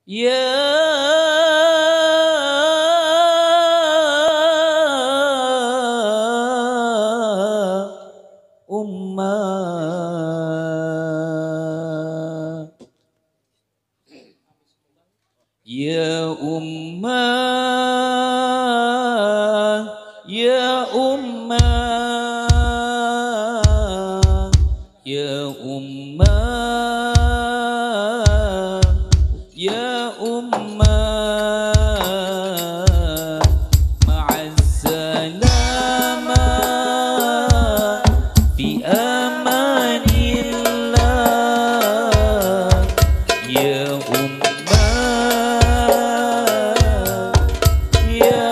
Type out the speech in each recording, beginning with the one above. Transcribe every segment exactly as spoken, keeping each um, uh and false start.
Ya ummah, ya ummah, ya ummah, ya ummah, ya ummah, ma'assalamah fi amanillah, ya ummah, ya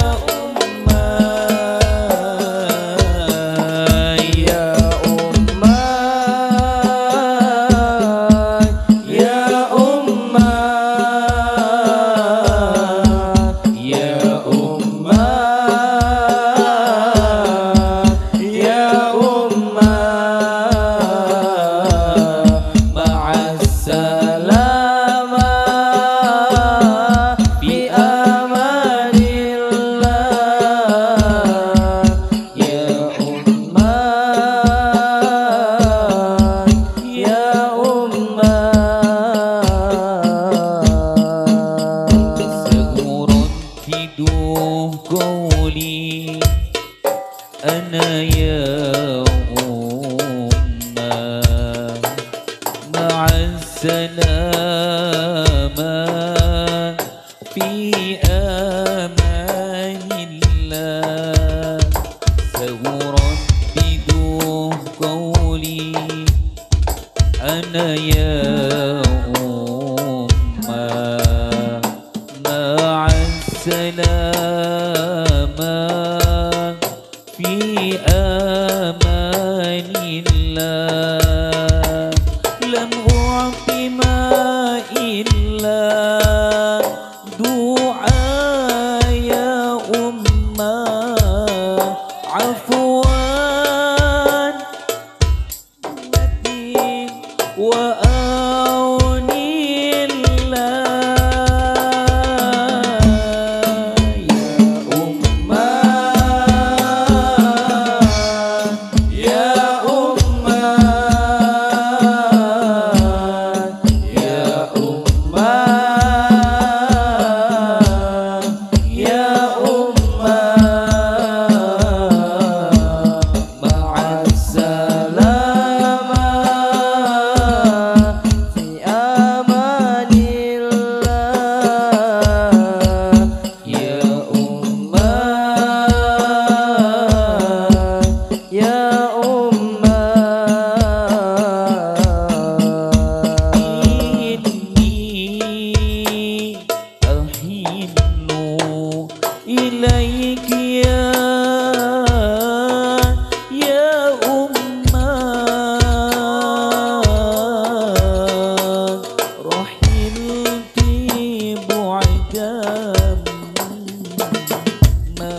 ummah, ya ummah, ya ummah, ya ummah, ya ummah, ma'assalamah fi amanillah, ya ummah, ya ummah. Segurun hidup qawli ana ya ummah, ma'assalamah fi amanillah. Segurun hidup qawli ana ya ummah, ma'assalamah fi amanillah. Lam u'ti ma illa du'a ya ummah, afwan matin wa aunillah, ya ummah, ya ummah, ya ummah, ya ummah, ma'assalamah fi amanillah, ya ummah, ya ummah. Inni ahinu ilaiki ya ya ummah, rahilti bu'dam ma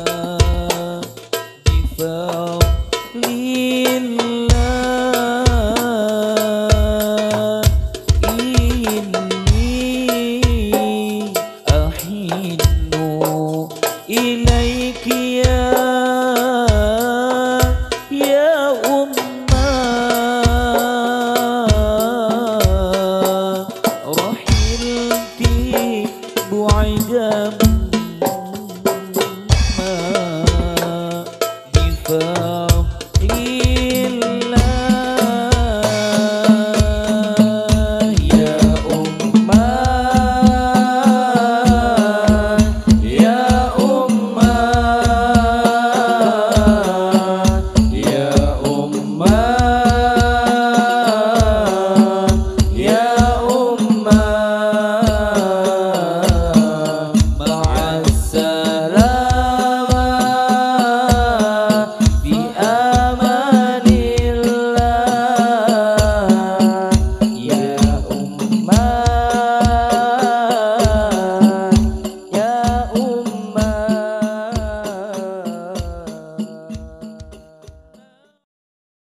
bifadlillah. Inni ahinu ilaiki ya ya ummah, rahilti bu'dam